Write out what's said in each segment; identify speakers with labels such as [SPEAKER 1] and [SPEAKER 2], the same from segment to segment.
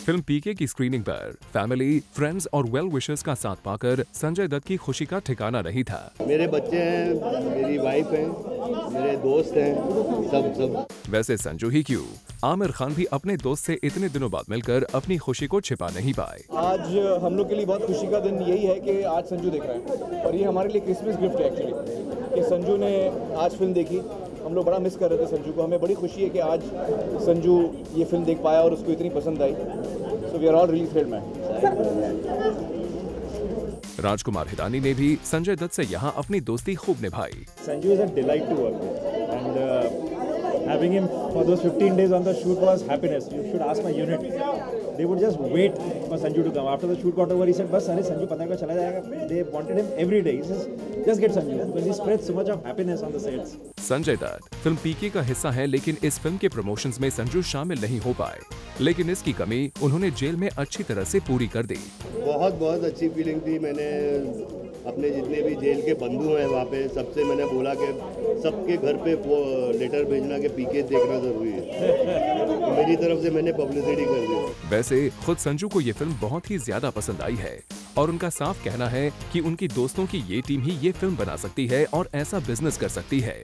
[SPEAKER 1] Film पीके की screening पर family, friends और वेल विशर्स का साथ पाकर संजय दत्त की खुशी का ठिकाना नहीं था।
[SPEAKER 2] मेरे बच्चे हैं, मेरी वाइफ है, मेरे दोस्त हैं, सब।
[SPEAKER 1] वैसे संजू ही क्यों, आमिर खान भी अपने दोस्त से इतने दिनों बाद मिलकर अपनी खुशी को छिपा नहीं पाए।
[SPEAKER 3] आज हम लोग के लिए बहुत खुशी का दिन यही है कि आज संजू देख रहे हैं और ये हमारे लिए क्रिसमस गिफ्ट है एक्चुअली कि संजू ने आज फिल्म देखी। हम लोग बड़ा मिस कर रहे थे संजू को। हमें बड़ी खुशी है कि आज संजू ये फिल्म देख पाया और उसको इतनी पसंद आई। So we are all really thrilled man.
[SPEAKER 1] Rajkumar Hirani ने भी संजय दत्त से यहाँ अपनी दोस्ती खूब निभाई।
[SPEAKER 4] Sanju is a delight to work with, and having him for those 15 days on the shoot was happiness. You should ask my unit. They would just wait for Sanju to come. After the shoot got over, he said, "Bas, अरे Sanju पता है चला जाएगा." They wanted him every day. He says, "Just get Sanju," because he spreads so much of happiness on the sets.
[SPEAKER 1] Sanjay Dutt film PK का हिस्सा है, लेकिन इस फिल्म के प्रमोशंस में संजू शामिल नहीं हो पाए। लेकिन इसकी कमी उन्होंने जेल में अच्छी तरह से पूरी कर दी।
[SPEAKER 2] बहुत अच्छी फीलिंग थी। मैंने अपने जितने भी जेल के बंधु हैं वहाँ पे सबसे मैंने बोला कि सबके घर पे वो लेटर भेजना कि पीके देखना जरूरी है। मेरी तरफ से मैंने पब्लिसिटी कर दी।
[SPEAKER 1] वैसे खुद संजू को ये फिल्म बहुत ही ज्यादा पसंद आई है और उनका साफ कहना है कि उनकी दोस्तों की ये टीम ही ये फिल्म बना सकती है और ऐसा बिजनेस कर सकती है।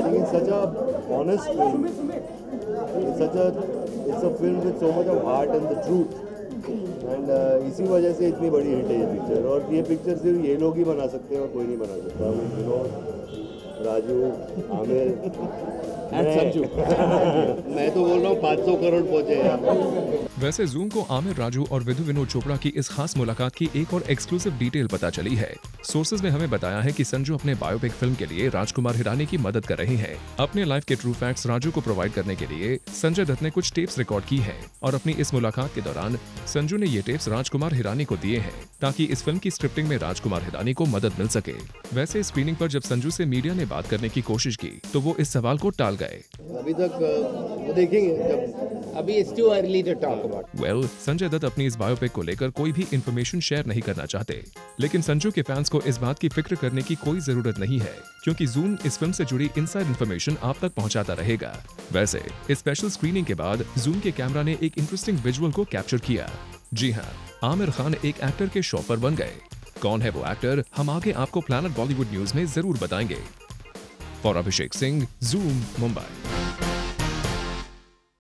[SPEAKER 2] It's a film with so much of heart and the truth, and इसी वजह से इतनी बड़ी हिट है ये पिक्चर। और ये पिक्चर सिर्फ ये लोग ही बना सकते हैं और कोई नहीं बना सकता। राजू, आमिर, संजू। मैं तो बोल रहा हूँ 500 करोड़ पहुँचे हैं।
[SPEAKER 1] वैसे जूम को आमिर, राजू और विधु विनोद चोपड़ा की इस खास मुलाकात की एक और एक्सक्लूसिव डिटेल पता चली है। सोर्सेज ने हमें बताया है कि संजू अपने बायोपिक फिल्म के लिए राजकुमार हिरानी की मदद कर रहे हैं। अपने लाइफ के ट्रू फैक्ट्स राजू को प्रोवाइड करने के लिए संजय दत्त ने कुछ टेप्स रिकॉर्ड की है और अपनी इस मुलाकात के दौरान संजू ने ये टेप्स राजकुमार हिरानी को दिए हैं ताकि इस फिल्म की स्क्रिप्टिंग में राजकुमार हिरानी को मदद मिल सके। वैसे स्क्रीनिंग पर जब संजू से मीडिया ने बात करने की कोशिश की तो वो इस सवाल को टाल गए।
[SPEAKER 2] अभी तक वो देखेंगे जब। अभी it's too early to talk about.
[SPEAKER 1] Well, Sanjay Dutt अपनी इस बायोपिक को लेकर कोई भी इंफॉर्मेशन शेयर नहीं करना चाहते, लेकिन संजू के फैंस को इस बात की फिक्र करने की कोई जरूरत नहीं है क्योंकि जूम इस फिल्म से जुड़ी इनसाइड इन्फॉर्मेशन आप तक पहुंचाता रहेगा। वैसे इस स्पेशल स्क्रीनिंग के बाद जूम के कैमरा ने एक इंटरेस्टिंग विजुअल को कैप्चर किया। जी हाँ, आमिर खान एक एक्टर के शो पर बन गए। कौन है वो एक्टर, हम आगे आपको प्लैनेट बॉलीवुड न्यूज में जरूर बताएंगे। For Abhishek Singh, zoom, Mumbai.